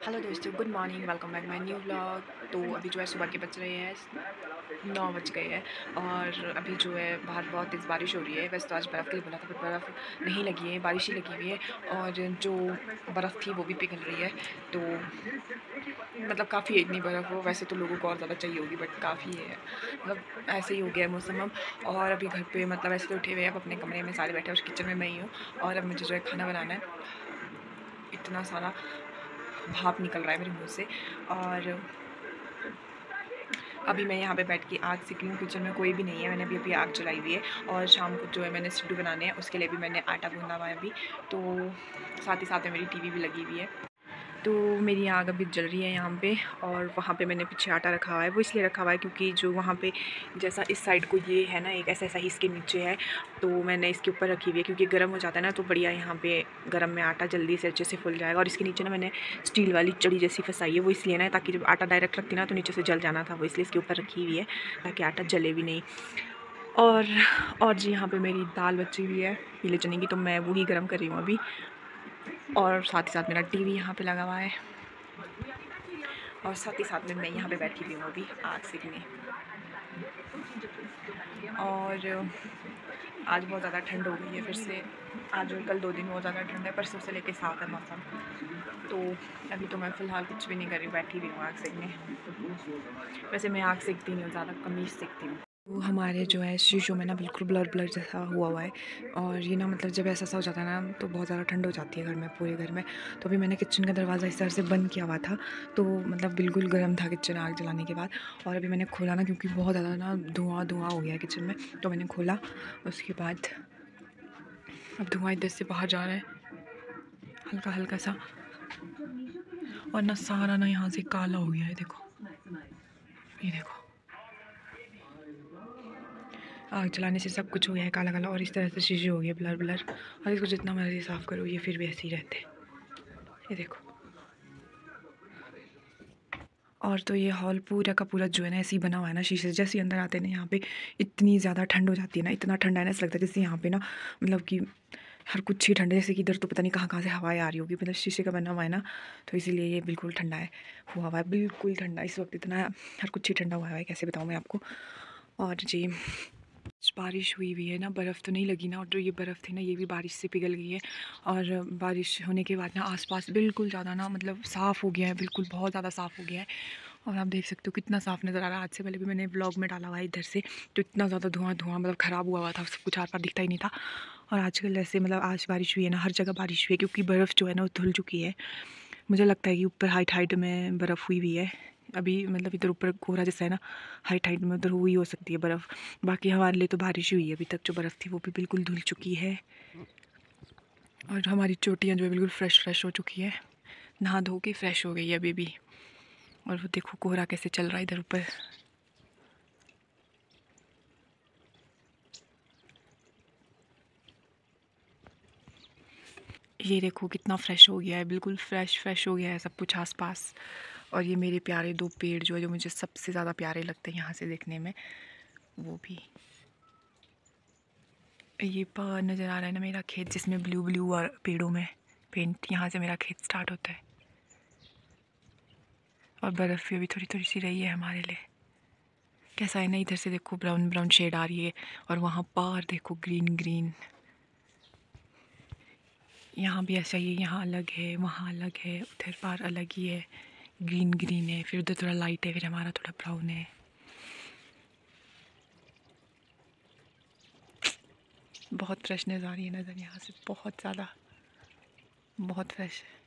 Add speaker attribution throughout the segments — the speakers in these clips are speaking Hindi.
Speaker 1: हेलो दोस्तों, good morning, welcome back my new vlog. तो अभी जो है सुबह के बज रहे हैं 9 बज गए हैं और अभी जो है बाहर बहुत तेज़ बारिश हो रही है। वैसे तो आज बर्फ़ के लिए बोला था पर बर्फ़ नहीं लगी है, बारिश ही लगी हुई है और जो बर्फ़ थी वो भी पिघल रही है। तो मतलब काफ़ी है, इतनी बर्फ़ हो वैसे तो लोगों को और ज़्यादा चाहिए होगी बट काफ़ी है, मतलब ऐसे ही हो गया है मौसम अब। और अभी घर पे मतलब ऐसे तो उठे हुए हैं, अब अपने कमरे में सारे बैठे हैं और किचन में मैं ही हूँ और अब मुझे जो है खाना बनाना है। इतना सारा भाप निकल रहा है मेरे मुंह से और अभी मैं यहाँ पे बैठ के आग सेक रही हूँ। किचन में कोई भी नहीं है, मैंने अभी आग जलाई हुई है और शाम को जो है मैंने सिड्डू बनाने हैं, उसके लिए भी मैंने आटा गूंदा हुआ है अभी। तो साथ ही साथ में मेरी टीवी भी लगी हुई है। तो मेरी आग अभी जल रही है यहाँ पे और वहाँ पे मैंने पीछे आटा रखा हुआ है। वो इसलिए रखा हुआ है क्योंकि जो वहाँ पे जैसा इस साइड को ये है ना, एक ऐसा ही इसके नीचे है, तो मैंने इसके ऊपर रखी हुई है क्योंकि गर्म हो जाता है ना, तो बढ़िया यहाँ पे गर्म में आटा जल्दी से अच्छे से फुल जाएगा। और इसके नीचे ना मैंने स्टील वाली चड़ी जैसी फंसाई है, वो इसलिए ना ताकि जब आटा डायरेक्ट रखती ना तो नीचे से जल जाना था, वो इसलिए इसके ऊपर रखी हुई है ताकि आटा जले भी नहीं। और जी यहाँ पे मेरी दाल बची हुई है पीले चने की, तो मैं वही गर्म कर रही हूँ अभी। और साथ ही साथ मेरा टीवी यहाँ पे लगा हुआ है और साथ ही साथ में मैं यहाँ पे बैठी हुई हूँ अभी आग सेकने। और आज बहुत ज़्यादा ठंड हो गई है फिर से, आज और कल 2 दिन बहुत ज़्यादा ठंड है, परसों से लेके साफ है मौसम। तो अभी तो मैं फ़िलहाल कुछ भी नहीं कर रही, बैठी हुई हूँ आग सेकने। वैसे मैं आग सेकती नहीं हूँ, ज़्यादा कम ही सेकती हूँ। तो हमारे जो है शीशों में ना बिल्कुल ब्लर ब्लर जैसा हुआ है और ये ना मतलब जब ऐसा हो जाता है ना तो बहुत ज़्यादा ठंड हो जाती है घर में, पूरे घर में। तो अभी मैंने किचन का दरवाज़ा इस तरह से बंद किया हुआ था, तो मतलब बिल्कुल गर्म था किचन आग जलाने के बाद। और अभी मैंने खोला ना क्योंकि बहुत ज़्यादा ना धुआं धुआं हो गया है किचन में, तो मैंने खोला। उसके बाद अब धुआं इधर से बाहर जा रहा है हल्का हल्का सा और ना सारा ना यहाँ से काला हो गया है। देखो, ये देखो, आग जलाने से सब कुछ हो गया है काला काला और इस तरह से शीशे हो गए ब्लर ब्लर। और इसको जितना मर्जी साफ़ करो ये फिर भी ऐसे ही रहते हैं, ये देखो। और तो ये हॉल पूरा का पूरा जो है ना ऐसे ही बना हुआ है ना शीशे, जैसे अंदर आते हैं ना यहाँ पे इतनी ज़्यादा ठंड हो जाती है ना, इतना ठंडा है ना, ऐसा लगता है जैसे यहाँ पे ना मतलब कि हर कुछ ही ठंडा, जैसे कि इधर तो पता नहीं कहाँ कहाँ से हवाएं आ रही होगी, मतलब शीशे का बना हुआ है ना, तो इसीलिए ये बिल्कुल ठंडा है, हुआ हुआ है बिल्कुल ठंडा इस वक्त, इतना हर कुछ ही ठंडा हुआ है, कैसे बताऊँ मैं आपको। और जी बारिश हुई है ना, बर्फ़ तो नहीं लगी ना, और जो ये बर्फ़ थी ना ये भी बारिश से पिघल गई है। और बारिश होने के बाद ना आसपास बिल्कुल ज़्यादा ना मतलब साफ़ हो गया है, बिल्कुल बहुत ज़्यादा साफ़ हो गया है। और आप देख सकते हो कितना साफ़ नज़र आ रहा है। आज से पहले भी मैंने व्लॉग में डाला हुआ है इधर से, तो इतना ज़्यादा धुआं धुआं मतलब ख़राब हुआ था, सब कुछ आर पार दिखता ही नहीं था। और आजकल जैसे मतलब आज बारिश हुई है ना, हर जगह बारिश हुई है क्योंकि बर्फ़ जो है ना वो धुल चुकी है। मुझे लगता है कि ऊपर हाइट हाइट में बर्फ़ हुई है अभी, मतलब इधर ऊपर कोहरा जैसा है ना, हाइट हाइट में उधर हुई हो सकती है बर्फ़। बाकी हमारे लिए तो बारिश हुई है, अभी तक जो बर्फ़ थी वो भी बिल्कुल धुल चुकी है। और हमारी चोटियाँ जो है बिल्कुल फ्रेश फ्रेश हो चुकी है, नहा धो के फ्रेश हो गई है अभी भी। और वो देखो कोहरा कैसे चल रहा है इधर ऊपर। ये देखो कितना फ्रेश हो गया है, बिल्कुल फ्रेश फ्रेश हो गया है सब कुछ आसपास। और ये मेरे प्यारे 2 पेड़ जो है, जो मुझे सबसे ज़्यादा प्यारे लगते हैं यहाँ से देखने में, वो भी। ये पार नज़र आ रहा है ना मेरा खेत, जिसमें ब्लू ब्लू और पेड़ों में पेंट, यहाँ से मेरा खेत स्टार्ट होता है। और बर्फ़ भी अभी थोड़ी थोड़ी सी रही है हमारे लिए। कैसा है ना, इधर से देखो ब्राउन ब्राउन शेड आ रही है और वहाँ पार देखो ग्रीन ग्रीन। यहाँ भी ऐसा ही है, यहाँ अलग है, वहाँ अलग है, उधर पार अलग ही है, ग्रीन ग्रीन है, फिर उधर थोड़ा लाइट है, फिर हमारा थोड़ा ब्राउन है। बहुत फ्रेश नज़र आ रही है नज़र यहाँ से, बहुत ज़्यादा, बहुत फ्रेश है।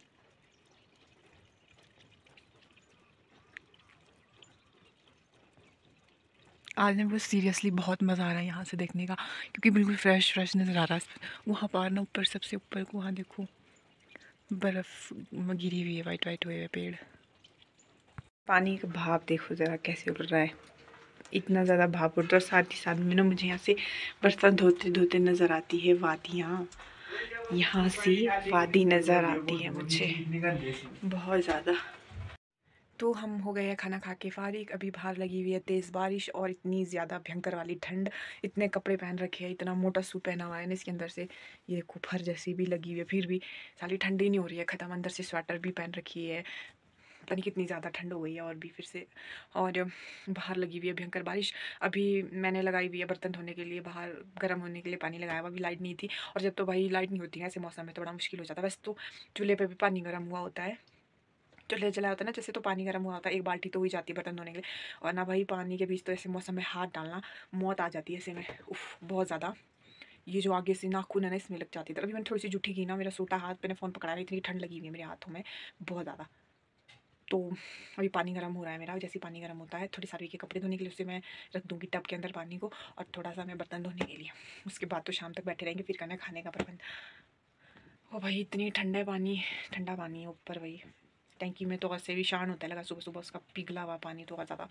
Speaker 1: आज में वो सीरियसली बहुत मज़ा आ रहा है यहाँ से देखने का, क्योंकि बिल्कुल फ्रेश फ्रेश नज़र आ रहा है। वहाँ पार ना ऊपर सबसे ऊपर को वहाँ देखो बर्फ़ गिरी हुई है, वाइट वाइट हुए हुए पेड़। पानी का भाप देखो ज़रा कैसे उड़ रहा है, इतना ज़्यादा भाप उड़ता है। और साथ ही साथ में ना मुझे यहाँ से बरसात धोते धोते नज़र आती है वादियाँ, यहाँ से वादी नज़र आती है मुझे बहुत ज़्यादा। तो हम हो गए हैं खाना खा के फारिग। अभी बाहर लगी हुई है तेज़ बारिश और इतनी ज़्यादा भयंकर वाली ठंड। इतने कपड़े पहन रखे हैं, इतना मोटा सूट पहना हुआ है ना इसके अंदर से, ये देखो फर जैसी भी लगी हुई है, फिर भी साली ठंडी नहीं हो रही है ख़त्म। अंदर से स्वेटर भी पहन रखी है, पता नहीं कितनी ज़्यादा ठंड हो गई है और भी फिर से। और बाहर लगी हुई है भयंकर बारिश। अभी मैंने लगाई हुई है बर्तन धोने के लिए, बाहर गर्म होने के लिए पानी लगाया हुआ। अभी लाइट नहीं थी, और जब तो भाई लाइट नहीं होती है ऐसे मौसम में तो बड़ा मुश्किल हो जाता है। वैसे तो चूल्हे पे भी पानी गर्म हुआ होता है, चूल्हे जलाया होता है ना जैसे, तो पानी गर्म हुआ होता है, एक बाल्टी तो हो ही जाती है बर्तन धोने के लिए। और ना भाई पानी के बीच तो ऐसे मौसम में हाथ डालना मौत आ जाती है ऐसे में, उफ बहुत ज़्यादा। ये जो आगे से नाखून है ना इसमें लग जाती है। अभी मैंने थोड़ी सी जुठी की ना, मेरा सूटा हाथ, मैंने फ़ोन पकड़ा रही, इतनी ठंड लगी हुई है मेरे हाथों में बहुत ज़्यादा। तो अभी पानी गर्म हो रहा है मेरा, जैसे पानी गर्म होता है थोड़ी सारी के कपड़े धोने के लिए उससे मैं रख दूँगी टब के अंदर पानी को, और थोड़ा सा मैं बर्तन धोने के लिए। उसके बाद तो शाम तक बैठे रहेंगे, फिर करना खाने का प्रबंध। ओ भाई इतनी ठंडा पानी, ठंडा पानी है ऊपर भाई टैंकी में, तो ऐसे भी शान होता है लगा सुबह सुबह उसका पिघला हुआ पानी तो ज़्यादा।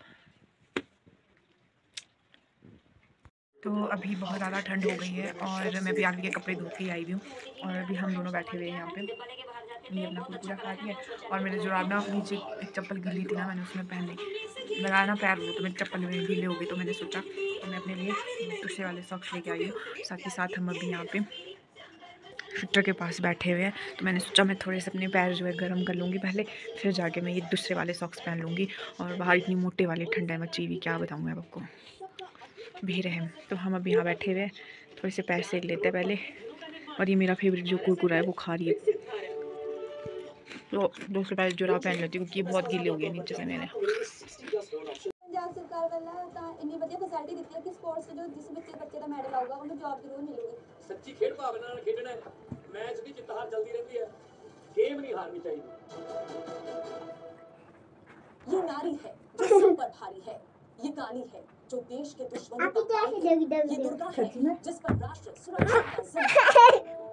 Speaker 1: तो अभी बहुत ज़्यादा ठंड हो गई है और मैं भी आगे के कपड़े धो के आई हुई हूँ, और अभी हम दोनों बैठे हुए हैं यहाँ पे। ये अपना कुरकुरा खा रही है, और मेरे जुराब ना नीचे एक चप्पल गिली थी ना, मैंने उसमें पहन ली, लगाया ना पैर वो, तो मेरी चप्पल में गीले हो गई। तो मैंने सोचा तो मैं अपने लिए दूसरे वाले सॉक्स लेके आई हूँ। साथ ही साथ हम अभी यहाँ पे फिल्टर के पास बैठे हुए हैं, तो मैंने सोचा मैं थोड़े से अपने पैर जो है गर्म कर लूँगी पहले, फिर जाके मैं ये दूसरे वाले सॉक्स पहन लूँगी। और बाहर इतनी मोटे वाली ठंड है मची हुई, क्या बताऊँ मैं आपको, भीड़ है। तो हम अभी यहाँ बैठे हुए हैं, थोड़े से पैर सेक लेते हैं पहले। और ये मेरा फेवरेट जो कुरकुरा है वो खा रही है, तो दूसरे पैर जुराब पहन लेती हूँ क्योंकि बहुत गीले हो गए नीचे से मेरे।
Speaker 2: ਪੰਜਾਬ ਸਰਕਾਰ ਵੱਲੋਂ ਤਾਂ ਇੰਨੀ ਵਧੀਆ ਫੈਸਿਲਿਟੀ ਦਿੱਤੀ ਹੈ ਕਿ ਸਪੋਰਟਸ ਜੋ ਜਿਸ ਬੱਚੇ ਦਾ ਮੈਡਲ ਆਊਗਾ ਉਹਨੂੰ ਜੌਬ ਜ਼ਰੂਰ ਮਿਲੂਗੀ। ਸੱਚੀ ਖੇਡ ਭਾਵਨਾ ਨਾਲ ਖੇਡਣਾ ਹੈ, ਮੈਚ ਦੀ ਜਿੱਤ ਹਾਰ ਚੱਲਦੀ ਰਹਿੰਦੀ ਹੈ, ਗੇਮ नहीं हारनी चाहिए। ये नारी है जो सब पर भारी है, ये काली है जो देश के दुश्मनों का भाई है, ये दुर्गा है जिस पर राष्ट्र सुरक्षा का जिम्मेदार है।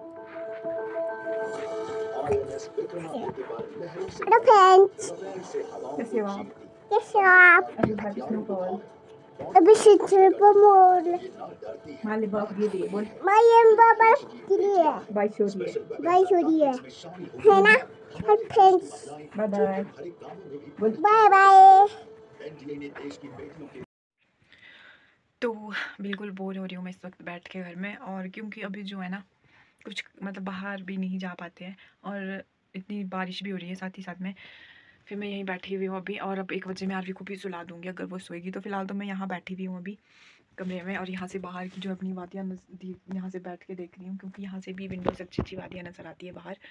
Speaker 1: कैसे हो आप?
Speaker 3: कैसे हो आप? अभी सिंचन पर मोड़
Speaker 1: माले बाप ये दे बोल,
Speaker 3: मायम बाबा के लिए
Speaker 1: बाई छोरी है,
Speaker 3: बाई छोड़ी है ना? और फ्रेंड्स
Speaker 1: बाय बाय बोल,
Speaker 3: बाय बाय।
Speaker 1: तो बिल्कुल बोर हो रही हूँ मैं इस वक्त बैठ के घर में, और क्योंकि अभी जो है ना कुछ मतलब बाहर भी नहीं जा पाते हैं, और इतनी बारिश भी हो रही है साथ ही साथ में। फिर मैं यहीं बैठी हुई हूँ अभी, और अब 1 बजे मैं आरवी को भी सुला दूँगी अगर वो सोएगी। तो फिलहाल तो मैं यहाँ बैठी हुई हूँ अभी कमरे में, और यहाँ से बाहर की जो अपनी वादियाँ यहाँ से बैठ के देख रही हूँ, क्योंकि यहाँ से भी विंडो से अच्छी अच्छी वादियाँ नज़र आती है बाहर।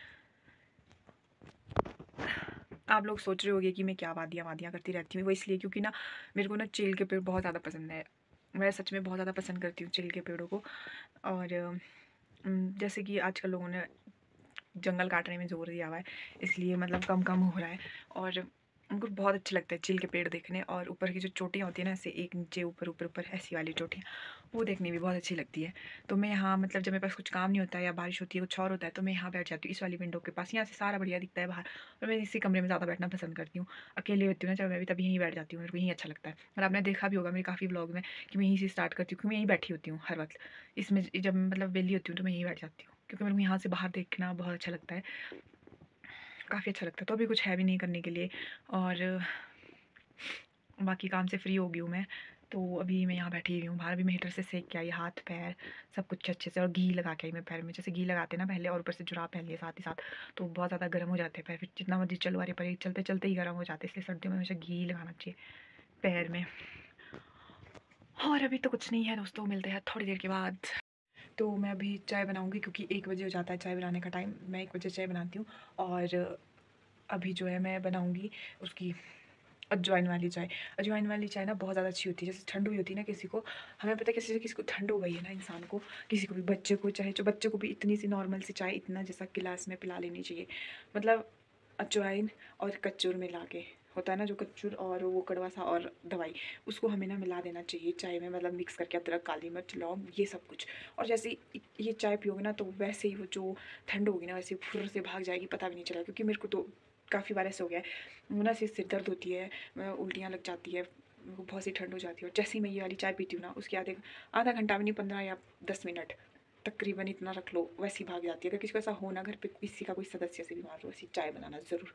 Speaker 1: आप लोग सोच रहे होंगे कि मैं क्या वादियाँ करती रहती हूँ, वो इसलिए क्योंकि ना मेरे को ना चील के पेड़ बहुत ज़्यादा पसंद है। मैं सच में बहुत ज़्यादा पसंद करती हूँ चील के पेड़ों को। और जैसे कि आजकल लोगों ने जंगल काटने में जोर दिया हुआ है, इसलिए मतलब कम कम हो रहा है, और उनको बहुत अच्छे लगते हैं चील के पेड़ देखने। और ऊपर की जो चोटियाँ होती है ना ऐसे एक नीचे ऊपर ऊपर ऊपर ऐसी वाली चोटियाँ, वो देखने भी बहुत अच्छी लगती है। तो मैं यहाँ मतलब जब मेरे पास कुछ काम नहीं होता है या बारिश होती है कुछ और होता है, तो मैं यहाँ बैठ जाती हूँ इस वाली विंडो के पास। यहाँ से सारा बढ़िया दिखता है बाहर, और मैं इसी कमरे में ज़्यादा बैठना पसंद करती हूँ। अकेले होती हूँ ना जब, मैं भी तभी यहीं बैठ जाती हूँ, मेरे को यहीं अच्छा लगता है। और आपने देखा भी होगा मेरे काफ़ी व्लॉग में कि मैं यहीं से स्टार्ट करती हूँ, क्योंकि मैं यहीं बैठी होती हूँ हर वक्त। इसमें जब मतलब वेली होती हूँ तो मैं यहीं बैठ जाती हूँ, क्योंकि मेरे को यहाँ से बाहर देखना बहुत अच्छा लगता है, काफ़ी अच्छा लगता है। तो अभी कुछ है भी नहीं करने के लिए, और बाकी काम से फ्री हो गई हूँ मैं। तो अभी मैं यहाँ बैठी हुई हूँ, बाहर भी मैं हीटर से सेक के आई, हाथ पैर सब कुछ अच्छे से, और घी लगा के आई मैं पैर में, जैसे घी लगाते ना पहले, और ऊपर से जुराब पहन लिए साथ ही साथ, तो बहुत ज़्यादा गर्म हो जाते हैं पैर। फिर जितना मर्जी चलो अरे पर चलते चलते ही गर्म हो जाते हैं, इसलिए सर्दियों में हमेशा घी लगाना चाहिए पैर में। और अभी तो कुछ नहीं है दोस्तों, मिलते हैं थोड़ी देर के बाद। तो मैं अभी चाय बनाऊँगी, क्योंकि 1 बजे हो जाता है चाय बनाने का टाइम, मैं 1 बजे चाय बनाती हूँ। और अभी जो है मैं बनाऊँगी उसकी अजवाइन वाली चाय। अजवाइन वाली चाय ना बहुत ज़्यादा अच्छी होती है, जैसे ठंड हुई होती है ना किसी को, हमें पता है किसी को ठंड हो गई है ना, इंसान को, किसी को भी, बच्चे को, चाहे जो बच्चे को भी इतनी सी नॉर्मल सी चाय इतना जैसा गिलास में पिला लेनी चाहिए। मतलब अजवाइन और कच्चूर मिला के होता है ना, जो कच्चूर और वो कड़वा सा और दवाई, उसको हमें ना मिला देना चाहिए चाय में, मतलब मिक्स करके अदरक, काली मिर्च, लौंग, ये सब कुछ। और जैसे ये चाय पियोगे ना, तो वैसे ही वो जो ठंड होगी ना वैसे फुर्र से भाग जाएगी, पता भी नहीं चला। क्योंकि मेरे को तो काफ़ी बार ऐसे हो गया है ना, सिर दर्द होती है, उल्टियाँ लग जाती है, बहुत सी ठंड हो जाती है। और जैसे ही मैं ये वाली चाय पीती हूँ ना, उसके आधा घंटा भी नहीं, 15 या 10 मिनट तकरीबन इतना रख लो, वैसी भाग जाती है। अगर किसी को ऐसा हो ना घर पे, किसी का कोई सदस्य से बीमार हो, ऐसी चाय बनाना ज़रूर,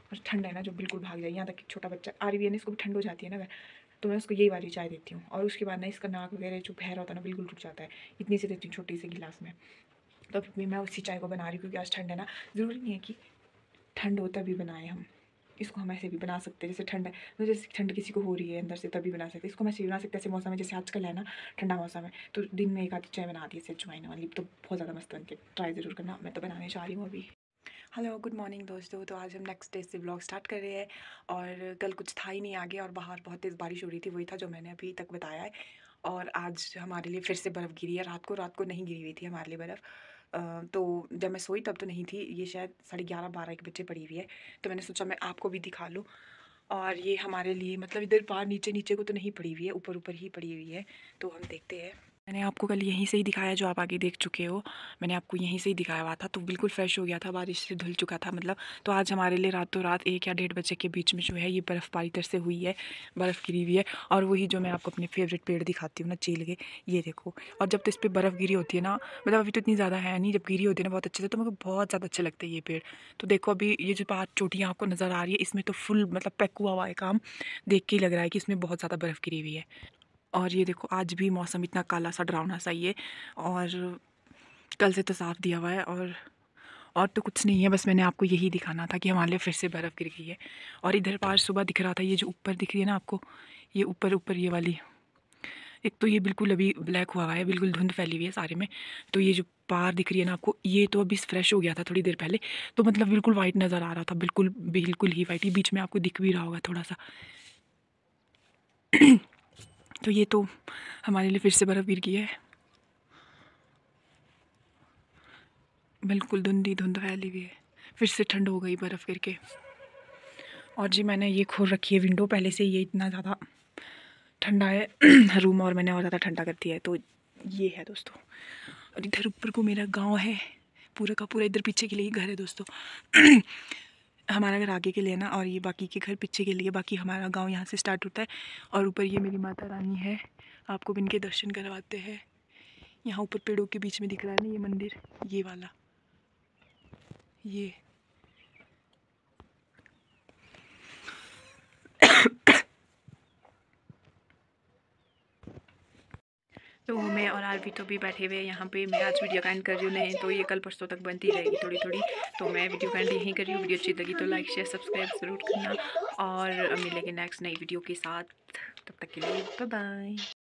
Speaker 1: और ठंड है ना जो बिल्कुल भाग जाए। यहाँ तक कि छोटा बच्चा आ रही है ना, इसको भी ठंड हो जाती है ना, तो मैं उसको यही वाली चाय देती हूँ। और उसके बाद ना इसका नाक वगैरह जो बहरा होता है ना बिल्कुल रुक जाता है, इतनी सी देती हूँ छोटी सी गिलास में। तो फिर मैं उसी चाय को बना रही हूँ क्योंकि आज ठंड है ना, ज़रूरी नहीं है कि ठंड हो तभी बनाएं हम। इसको हम ऐसे भी बना सकते हैं, जैसे ठंड है तो जैसे ठंड किसी को हो रही है अंदर से तभी बना सकते हैं। इसको हम ऐसे भी बना सकते हैं ऐसे मौसम में, जैसे आजकल है ना ठंडा मौसम है, तो दिन में एक आधी चाय बना दी इससे अजवाइन वाली, तो बहुत ज़्यादा मस्त बनती है। ट्राई ज़रूर करना, मैं तो बनाने जा रही हूँ अभी। हेलो गुड मॉर्निंग दोस्तों। तो आज हम नेक्स्ट डे से व्लॉग स्टार्ट कर रहे हैं और कल कुछ था ही नहीं आगे और बाहर बहुत तेज़ बारिश हो रही थी, वही था जो मैंने अभी तक बताया है। और आज हमारे लिए फिर से बर्फ़ गिरी है। रात को नहीं गिरी हुई थी हमारे लिए बर्फ़। तो जब मैं सोई तब तो नहीं थी, ये शायद 11:30-12 के बजे पड़ी हुई है, तो मैंने सोचा मैं आपको भी दिखा लूँ। और ये हमारे लिए मतलब इधर बाहर नीचे नीचे को तो नहीं पड़ी हुई है, ऊपर ऊपर ही पड़ी हुई है। तो हम देखते हैं। मैंने आपको कल यहीं से ही दिखाया जो आप आगे देख चुके हो, मैंने आपको यहीं से ही दिखाया हुआ था, तो बिल्कुल फ्रेश हो गया था, बारिश से धुल चुका था मतलब। तो आज हमारे लिए रातों रात 1 या 1:30 बजे के बीच में जो है ये बर्फ़बारी इधर से हुई है, बर्फ़ गिरी हुई है। और वही जो मैं आपको अपने फेवरेट पेड़ दिखाती हूँ ना, चील के, ये देखो। और जब तो इस पर बर्फ़ गिरी होती है ना, मतलब अभी तो इतनी ज़्यादा है नहीं, जब गिरी होती है ना बहुत अच्छे से, तो मेरे को बहुत ज़्यादा अच्छे लगते हैं ये पेड़। तो देखो अभी ये जो 5 चोटियाँ आपको नज़र आ रही है, इसमें तो फुल मतलब पैक हुआ है काम, देख के ही लग रहा है कि इसमें बहुत ज़्यादा बर्फ़ गिरी हुई है। और ये देखो आज भी मौसम इतना काला सा डरावना सा ही है, और कल से तो साफ़ दिया हुआ है। और तो कुछ नहीं है, बस मैंने आपको यही दिखाना था कि हमारे लिए फिर से बर्फ़ गिर गई है। और इधर पार सुबह दिख रहा था, ये जो ऊपर दिख रही है ना आपको, ये ऊपर ऊपर ये वाली, एक तो ये बिल्कुल अभी ब्लैक हुआ है, बिल्कुल धुंध फैली हुई है सारे में। तो ये जो पार दिख रही है ना आपको, ये तो अभी फ्रेश हो गया था थोड़ी देर पहले, तो मतलब बिल्कुल वाइट नज़र आ रहा था, बिल्कुल बिल्कुल ही वाइट। ये बीच में आपको दिख भी रहा होगा थोड़ा सा। तो ये तो हमारे लिए फिर से बर्फ़ गिर गई है, बिल्कुल धुंधी धुंध फैली हुई है, फिर से ठंड हो गई बर्फ़ गिर के। और जी मैंने ये खोल रखी है विंडो, पहले से ये इतना ज़्यादा ठंडा है रूम, और मैंने और ज़्यादा ठंडा कर दिया है। तो ये है दोस्तों। और इधर ऊपर को मेरा गांव है पूरा का पूरा, इधर पीछे के लिए घर है दोस्तों। हमारा घर आगे के लिए ना, और ये बाकी के घर पीछे के लिए। बाकी हमारा गांव यहाँ से स्टार्ट होता है। और ऊपर ये मेरी माता रानी है, आपको भी इनके दर्शन करवाते हैं। यहाँ ऊपर पेड़ों के बीच में दिख रहा है ना ये मंदिर, ये वाला, ये तो मैं और आरवी तो भी बैठे हुए हैं यहाँ पे। मैं आज वीडियो काइंड कर रही हूँ, नहीं तो ये कल परसों तक बनती रहेगी थोड़ी थोड़ी। तो मैं वीडियो काइंड यहीं कर रही हूँ। वीडियो अच्छी लगी तो लाइक शेयर सब्सक्राइब ज़रूर करना, और मिलेंगे नेक्स्ट नई वीडियो के साथ। तब तक के लिए बाय बाय।